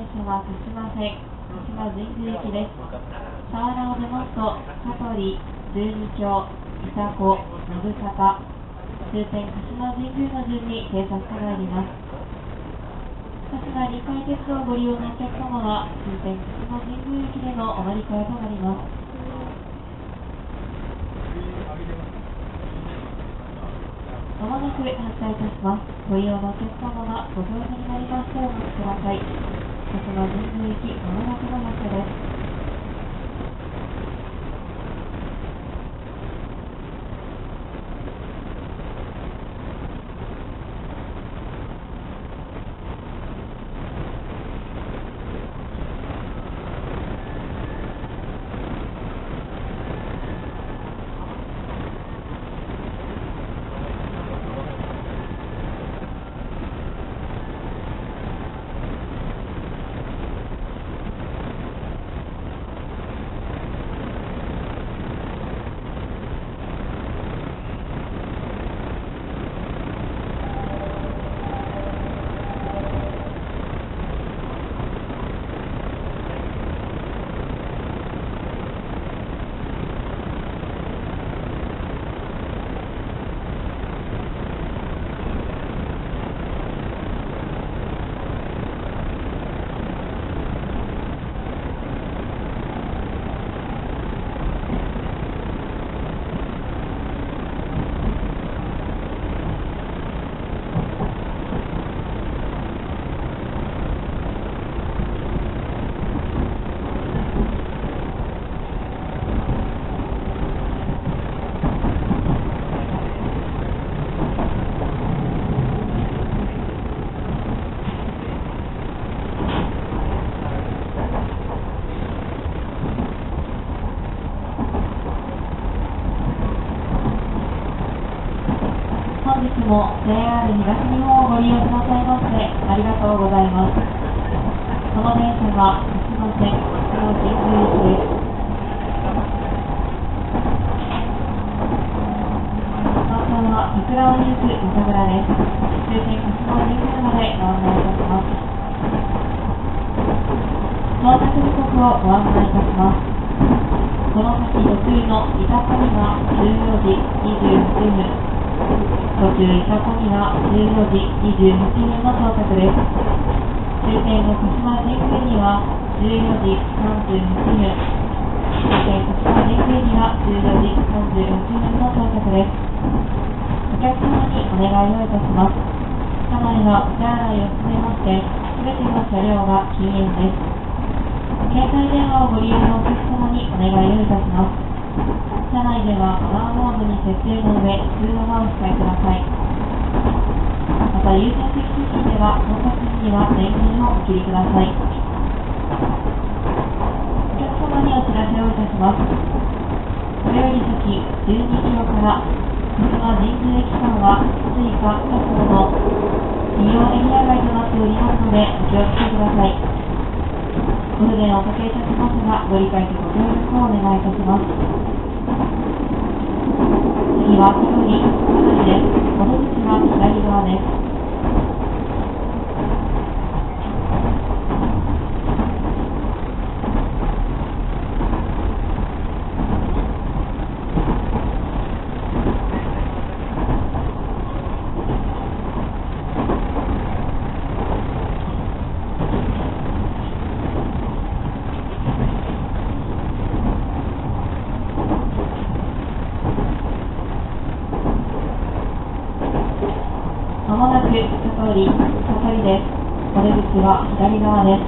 車は鹿島線、鹿島神宮行きです。佐原を出ますと、香取、十二町、潮来、信方、終点鹿島神宮の順に停車してまいります。鹿島臨海鉄道をご利用のお客様は、終点鹿島神宮駅でのお乗り換えとなります。まもなく発車いたします。ご利用のお客様がご乗車になりましてお待ちください。鹿島神宮行き、まもなくの発車です。本日も JR 東日本をご利用くださいましてありがとうございます。この電車は鹿島線、鹿島神宮行きです。本当は桜を見ゆく酒蔵です。終点鹿島神宮までご案内いたします。到着時刻をご案内いたします。この先途中の板上が14時28分。途中、伊佐子には14時28分の到着です。終点の鹿島神宮には14時38分。終点鹿島神宮には14時38分の到着です。お客様にお願いをいたします。車内はお手洗いを含めまして、すべての車両が禁煙です。携帯電話をご利用のお客様にお願いをいたします。車内ではアラームモードに設定の上、通話をお控えください。また、優先的通信では、到着時には電源をお切りください。お客様にお知らせをいたします。これより先、12キロから鹿島神宮駅間は、追加確保の利用エリア外となっておりますので、お気をつけください。ご不便をおかけいたしますが、ご理解とご協力をお願いいたします。次は香取です。窓口は左側です。まもなく香取です。窓口は左側です。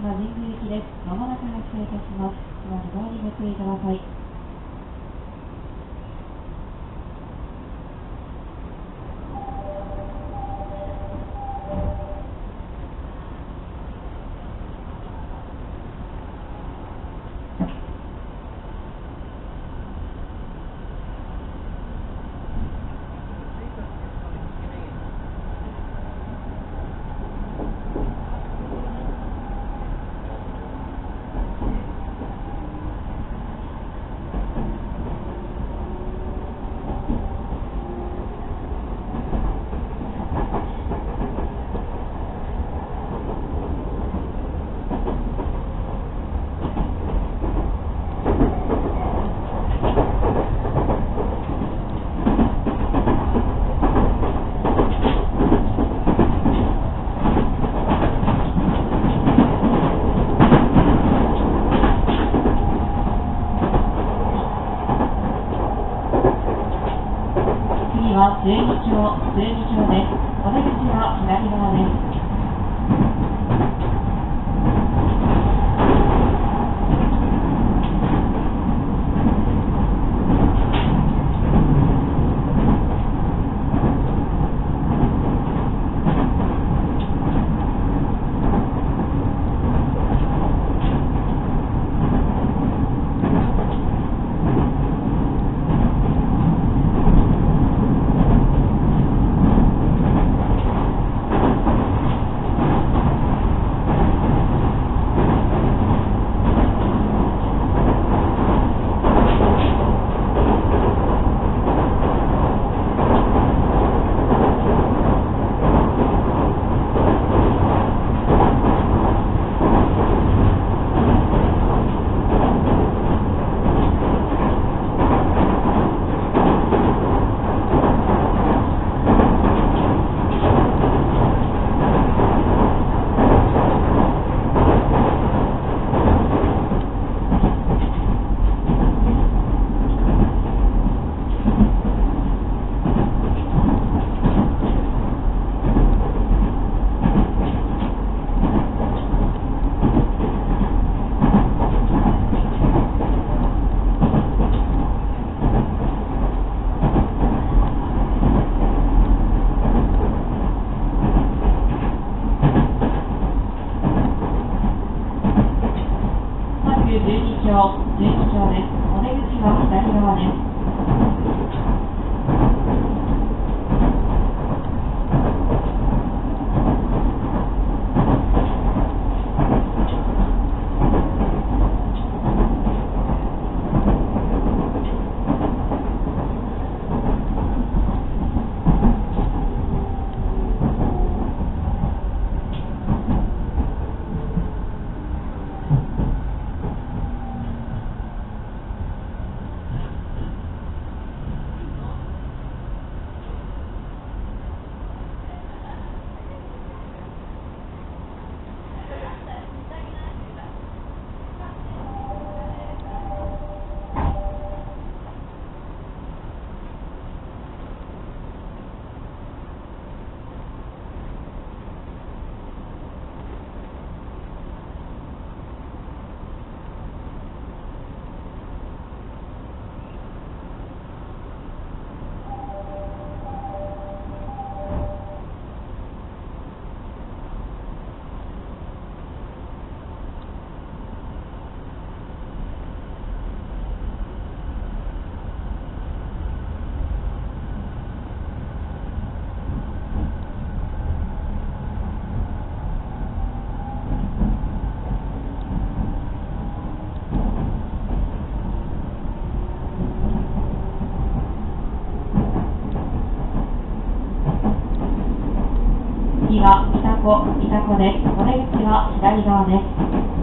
島神宮行きです。まもなく発車いたします。お待ちどおりご注意ください。次は12丁です。お出口は左側です。12丁です。お出口は左側です。次はイタコです。お出口は左側です。